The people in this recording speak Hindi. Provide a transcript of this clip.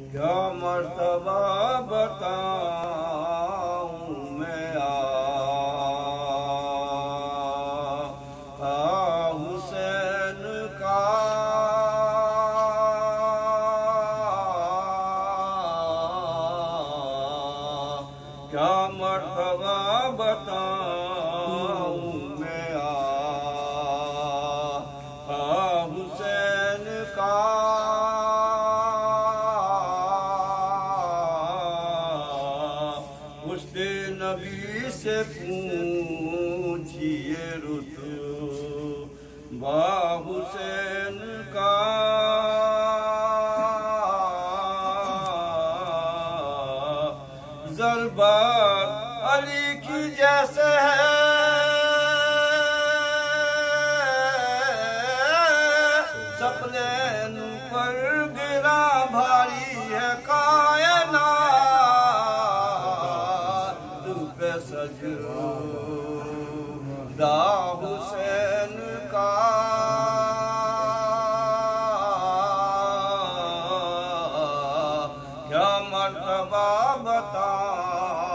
क्या मर्तबा बताऊं मैं हुसैन का। क्या मर्तबा बताऊं मैं हुसैन का। मुझसे नबी से पूछिए रुतबा हुसैन का। ज़रबा अली की जैसे है, सपने पर गिरा भारी है कायनात पे सजदा हुसैन का। क्या मर्तबा बता